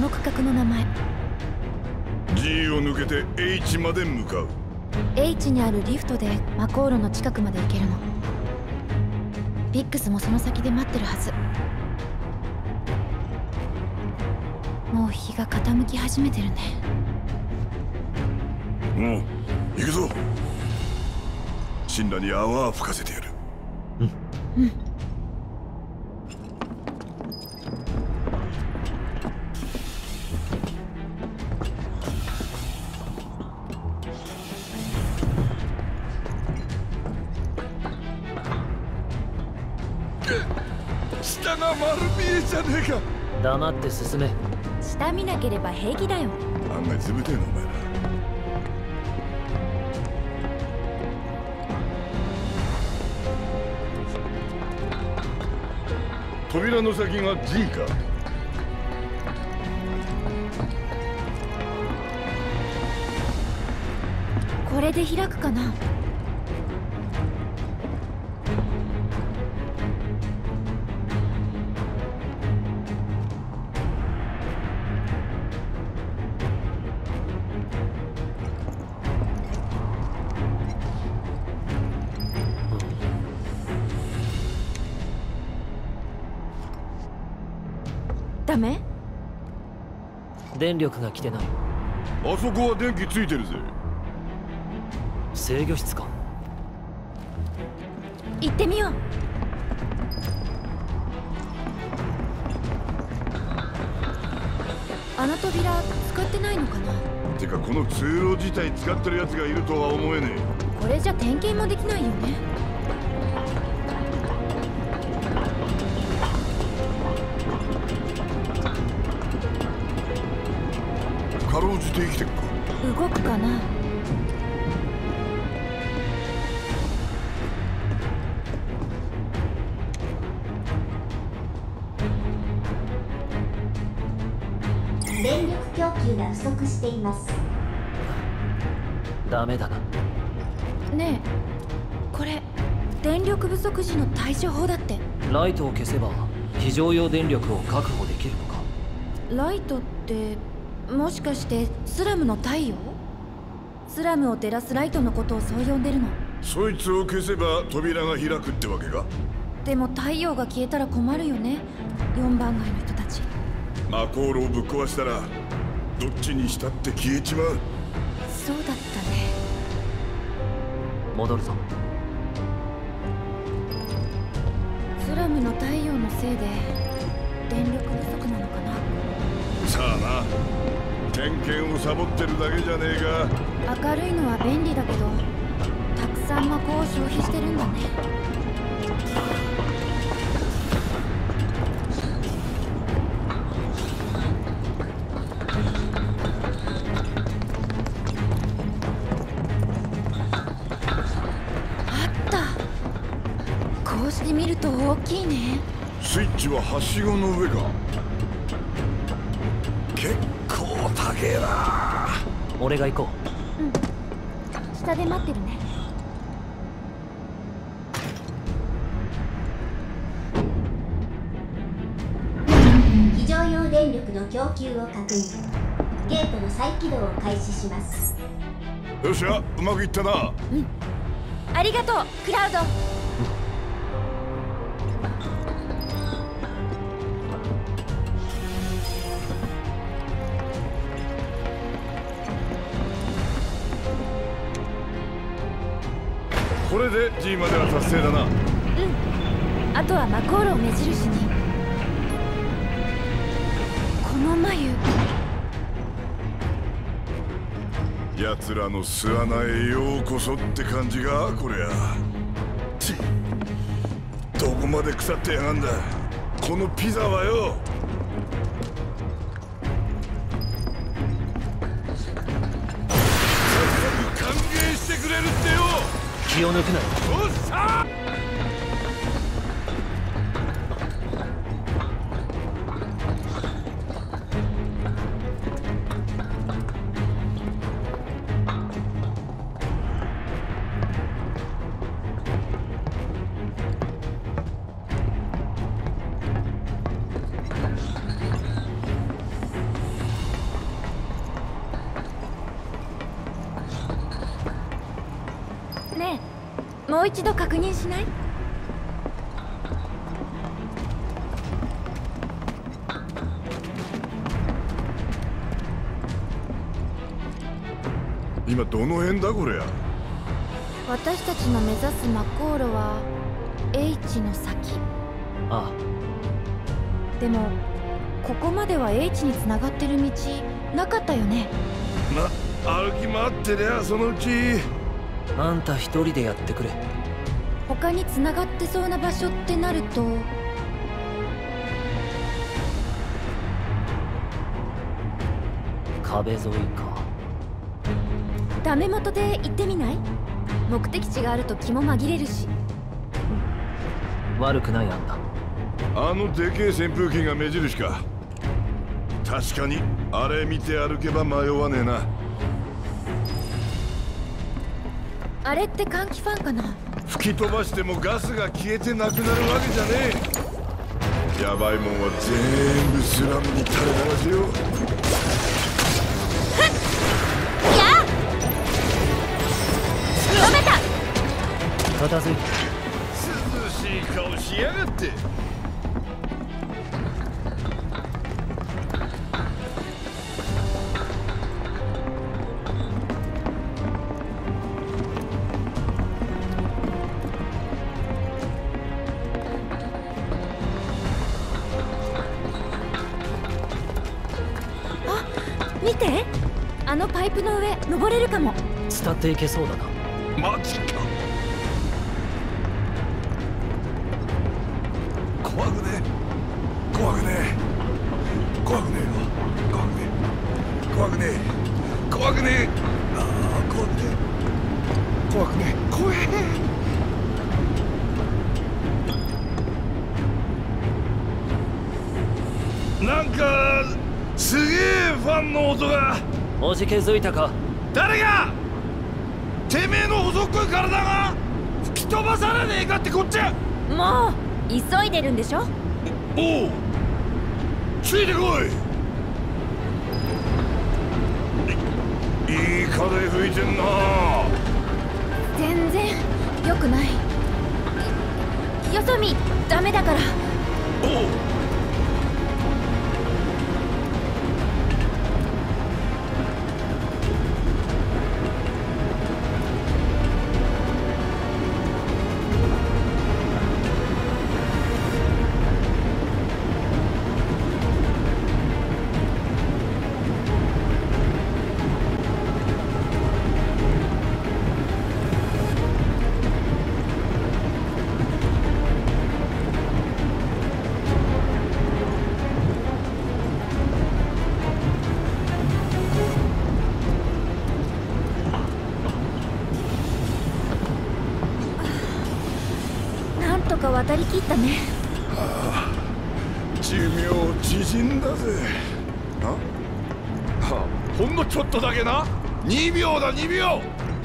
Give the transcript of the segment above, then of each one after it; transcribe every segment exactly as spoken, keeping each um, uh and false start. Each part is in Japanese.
の区画の名前。 G を抜けて H まで向かう。 H にあるリフトでマコーロの近くまで行けるの。ビックスもその先で待ってるはず。もう日が傾き始めてるね。 もう行くぞ。神羅に泡は吹かせてやる。 うんうん。 下が丸見えじゃねえか。 黙って進め。 下見なければ平気だよ。 案外ずぶてえなお前ら。扉の先が G か。 これで開くかな。ダメ？ 電力が来てない。 あそこは電気ついてるぜ。 制御室か。 行ってみよう。あの扉使ってないのかな。 てかこの通路自体使ってるやつがいるとは思えねえ。 これじゃ点検もできないよね。 かろうじて生きてくか。 動くかな。 電力供給が不足しています。 ダメだな。 ねえ、これ電力不足時の対処法だって。 ライトを消せば非常用電力を確保できるのか。 ライトってもしかしてスラムの太陽？スラムを照らすライトのことをそう呼んでるの。 そいつを消せば扉が開くってわけか。 でも太陽が消えたら困るよね、よんばん街の人たち。 マコールをぶっ壊したらどっちにしたって消えちまう。 そうだったね。 戻るぞ。 スラムの太陽のせいで電力不足なのかな。 さあな、点検をサボってるだけじゃねえか。 明るいのは便利だけどたくさん魔法を消費してるんだね。こうして見ると大きいね。 スイッチははしごの上か。結構高えな。 俺が行こう。うん下で待ってるね。 非常用電力の供給を確認。ゲートの再起動を開始します。 よっしゃ、うまくいったな。 うんありがとうクラウド。 これで G までは達成だな。 うんあとはマコールを目印に。この眉、 奴らの巣穴へようこそって感じがこりゃ。ちどこまで腐ってやがんだこのピザはよ。歓迎してくれるってよ。 気を抜くなよ。 おっしゃねえ、もう一度確認しない？ 今どの辺だこれや。 私たちの目指すマコーロは H の先。 あでもここまでは H につながってる道なかったよね。 ま、歩き回ってりゃそのうち。 あ、あんた一人でやってくれ。 他につながってそうな場所ってなると、 壁沿いか。 ダメ元で行ってみない？目的地があると気も紛れるし。 悪くない案だ。 あのでけえ扇風機が目印か。確かにあれ見て歩けば迷わねえな。 あれって換気ファンかな？ 吹き飛ばしてもガスが消えてなくなるわけじゃねえ。ヤバいもんは全部スラムに垂れ流せよ。 片付いて。 涼しい顔しやがって。 あ、見て、あのパイプの上登れるかも。 伝っていけそうだな。 マジか。怖くねえ怖くねえ怖くねえよ。怖くねえ怖くねえ怖くねえああ怖くねえ怖くねえ怖え。なんかすげえファンの音が。 おじけづいたか？ 誰が？てめえの細っこい体が吹き飛ばされねえかってこっちゃ。 もう急いでるんでしょ。 おう、ついてこい。いい風吹いてんな。 全然良くない。よそ見ダメだから。 おう。 渡り切ったね。 ああ、寿命縮んだぜ。あ、はあ、ほんのちょっとだけな。にびょうだにびょ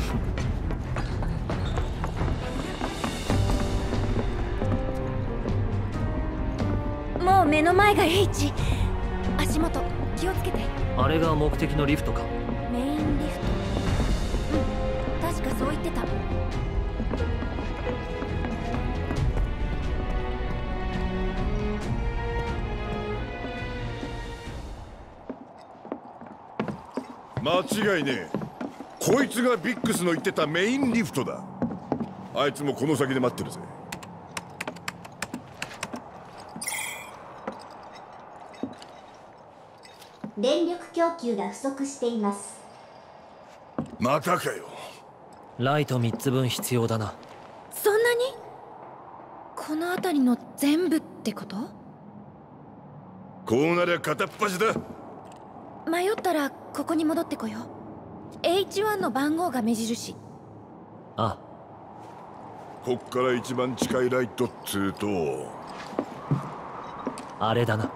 う。もう目の前が H。 足元気をつけて。 あれが目的のリフトか？ メインリフト。うん、確かそう言ってた。 間違いねえ。こいつがビックスの言ってたメインリフトだ。あいつもこの先で待ってるぜ。 電力供給が不足しています。 またかよ。 ライトみっつぶん必要だな。 そんなに？この辺りの全部ってこと？ こうなりゃ片っ端だ。 迷ったらここに戻ってこよう。 エイチワン の番号が目印。 あ、 こっから一番近いライトっつうとあれだな。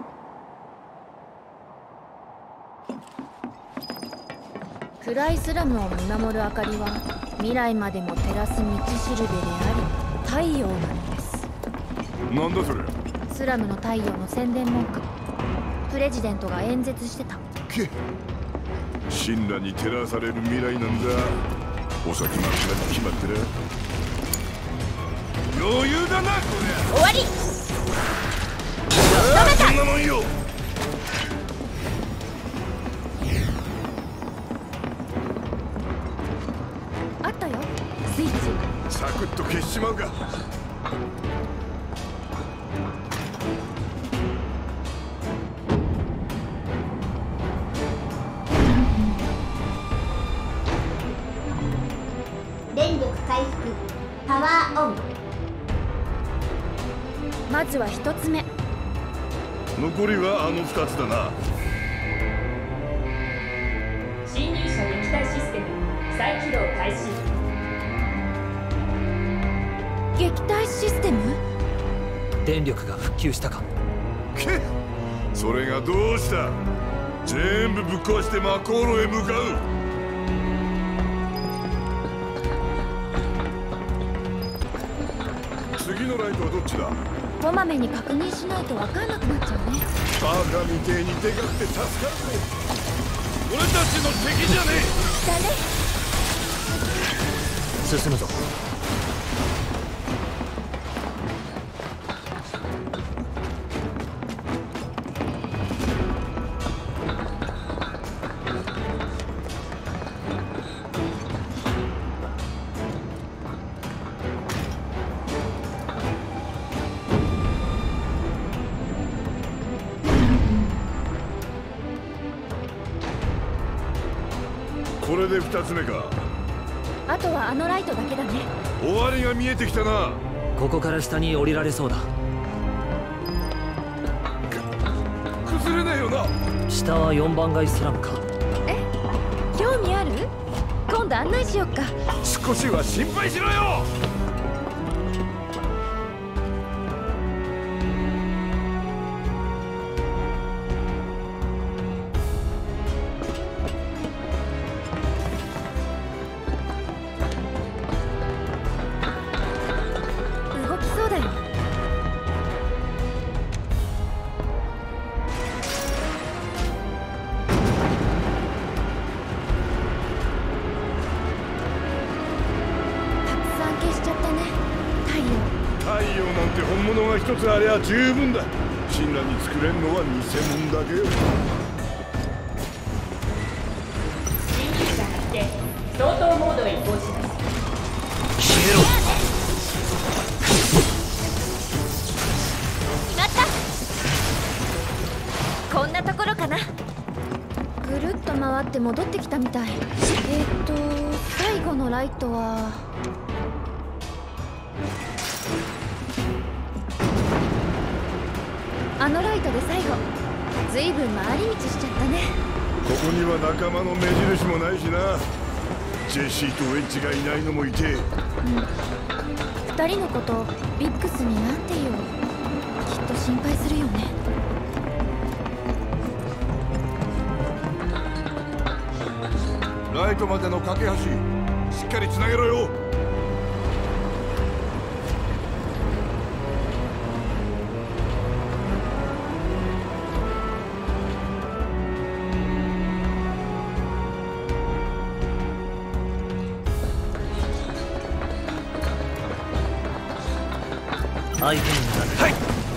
暗いスラムを見守る明かりは未来までも照らす道しるべであり太陽なのです。 なんだそれ。 スラムの太陽の宣伝文句。プレジデントが演説してた。 け、神羅に照らされる未来なんだ。 お先真っ暗に決まってる。余裕だなこれ。 終わり。 ああ、そんなもんよ。 あったよスイッチ。 サクッと消しちまうか。 電力回復パワーオン。 まずは一つ目。 残りはあの二つだな。 侵入者撃退システム再起動開始。 撃退システム。 電力が復旧したか。 けっ、それがどうした。全部ぶっ壊してマコーロへ向かう。次のライトはどっちだ。 こまめに確認しないと分かんなくなっちゃうね。 バカみてえにでかくて助かるぜ。俺たちの敵じゃねだね。 進むぞ。 これで二つ目か。 あとはあのライトだけだね。 終わりが見えてきたな。 ここから下に降りられそうだ。 崩れないよな。 下はよんばん街スラムか。 え、興味ある？今度案内しよっか。 少しは心配しろよ。 動きそうだよ。消しちゃったね。太陽太陽なんて本物が一つありゃ十分だ。神羅に作れんのは偽物だけよ。 侵入者発見。相当モードへ移行します。 消えろ。 決まった。こんなところかな。ぐるっと回って戻ってきたみたい。えーっと最後のライトはあのライトで最後。ずいぶん回り道しちゃったね。 ここには仲間の目印もないしな。ジェシーとウェッジがいないのもいて。 うん、二人のことビックスになんて言おう。きっと心配するよね。 ライトまでの架け橋しっかりつなげろよ。 相手になる。 はい。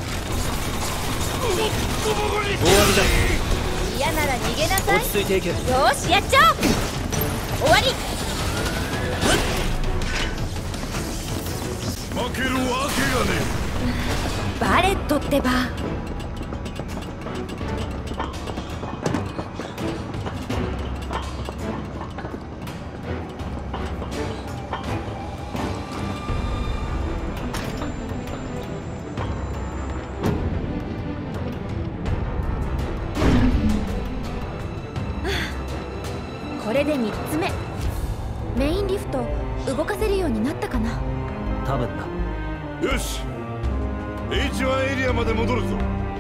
終わりだ。 嫌なら逃げなさい。 落ち着いていけ。 よーしやっちゃおう。終わり。 負けるわけがねバレットってば。これでみっつめ。メインリフト動かせるようになったかな。 多分だ。 え。よし エイチワン エリアまで戻るぞ。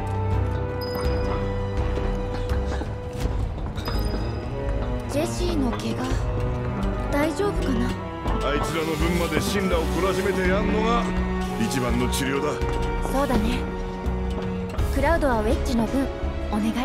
ジェシーの怪我大丈夫かな。 あいつらの分まで神羅を懲らしめてやんのが一番の治療だ。 そうだね。クラウドはウェッジの分お願い。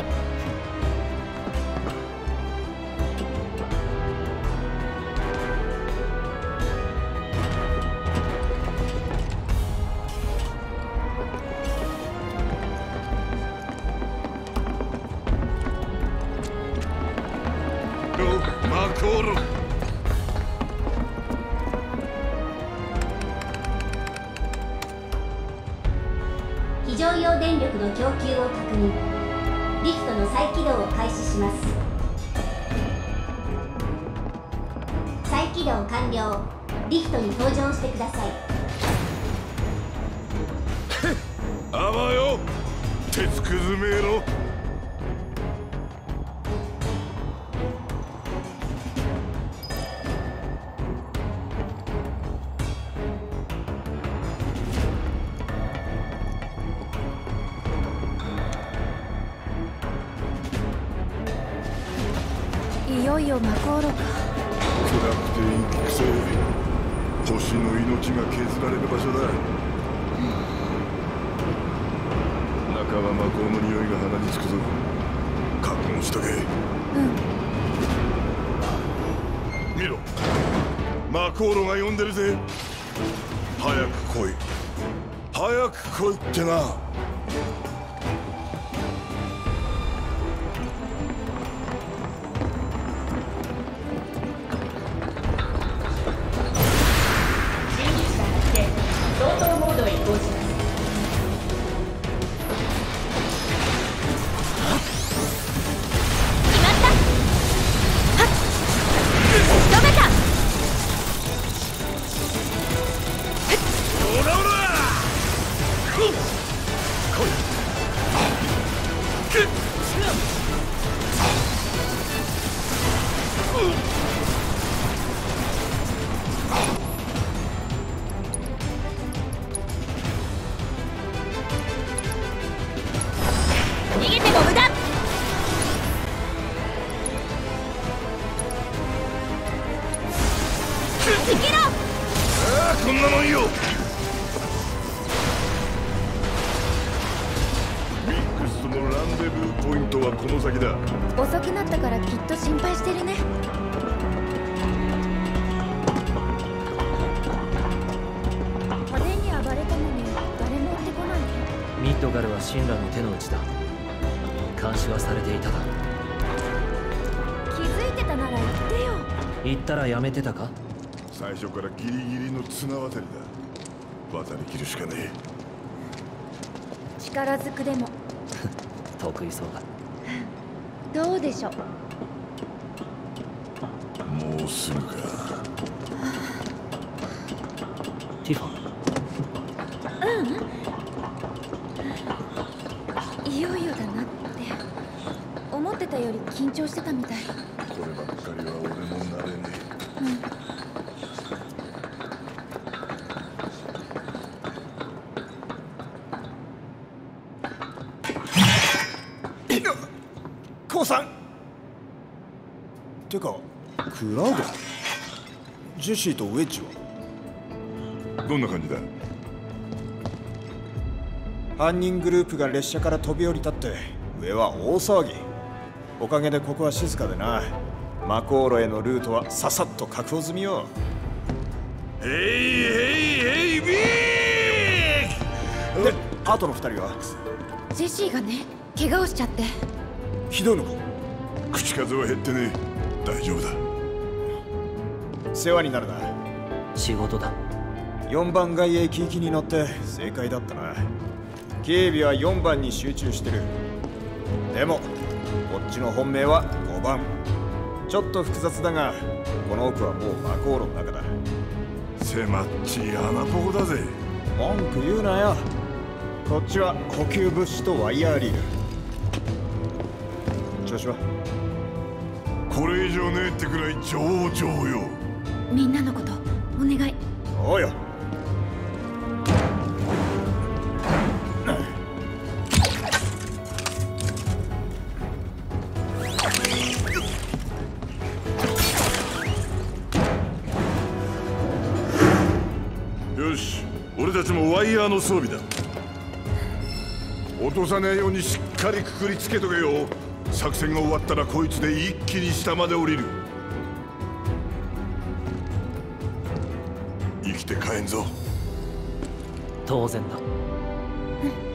用電力の供給を確認。リフトの再起動を開始します。再起動完了。リフトに搭乗してください。 あばよ鉄くずめろ。 いよいよ魔航路か。 暗くて陰気くせえ星の命が削られる場所だ。中は魔鋼の匂いが鼻につくぞ。覚悟しとけ。 うん。 見ろ、魔航路が呼んでるぜ。早く来い、早く来いってな。 逃げても無駄。逃げろ。 ああ、こんなもんよ。ミックスとのランデブーポイントはこの先だ。 遅くなったからきっと心配してるね。派手に暴れたのに誰も追ってこない。 ミッドガルは神羅の手の内だ。監視はされていたが。 気づいてたなら言ってよ。 言ったらやめてたか。 最初からギリギリの綱渡りだ。渡りきるしかね力ずくでも得意そうだ。どうでしょう。 え。もうすぐか。 ティファうん、いよいよだなって思ってたより緊張してたみたい。 こればっかりは俺も慣れねえ。 うんコウさんてかクラウド、ジェシーとウェッジはどんな感じだ。 犯人グループが列車から飛び降りたって上は大騒ぎ。おかげでここは静かでな。魔航路へのルートはささっと確保済みよ。 ヘイヘイヘイビーで、あとの二人はジェシーがね、怪我をしちゃって。 ひどいのか。 口数は減ってねえ。大丈夫だ。 世話になるな。 仕事だ。 よんばん外駅行きに乗って正解だったな。警備はよんばんに集中してる。でもこっちの本命はごばん。ちょっと複雑だがこの奥はもう魔航路の中だ。 狭っちい穴ぼこだぜ。 文句言うなよ。こっちは補給物資とワイヤーリール。調子はこれ以上ねえってくらい上々よ。 みんなのことお願い。 おうよ。 よし、俺たちもワイヤーの装備だ。落とさねえようにしっかりくくりつけとけよ。作戦が終わったらこいつで一気に下まで降りる。生きて帰んぞ。 当然だ。 うん